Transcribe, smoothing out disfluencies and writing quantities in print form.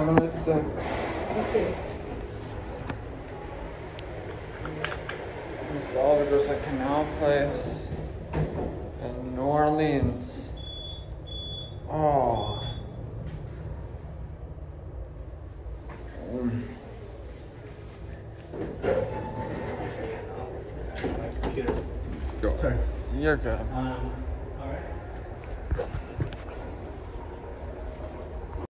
Have a nice day. You too. We saw there's a canal place in New Orleans. Oh. My computer. Go. Sorry. You're good.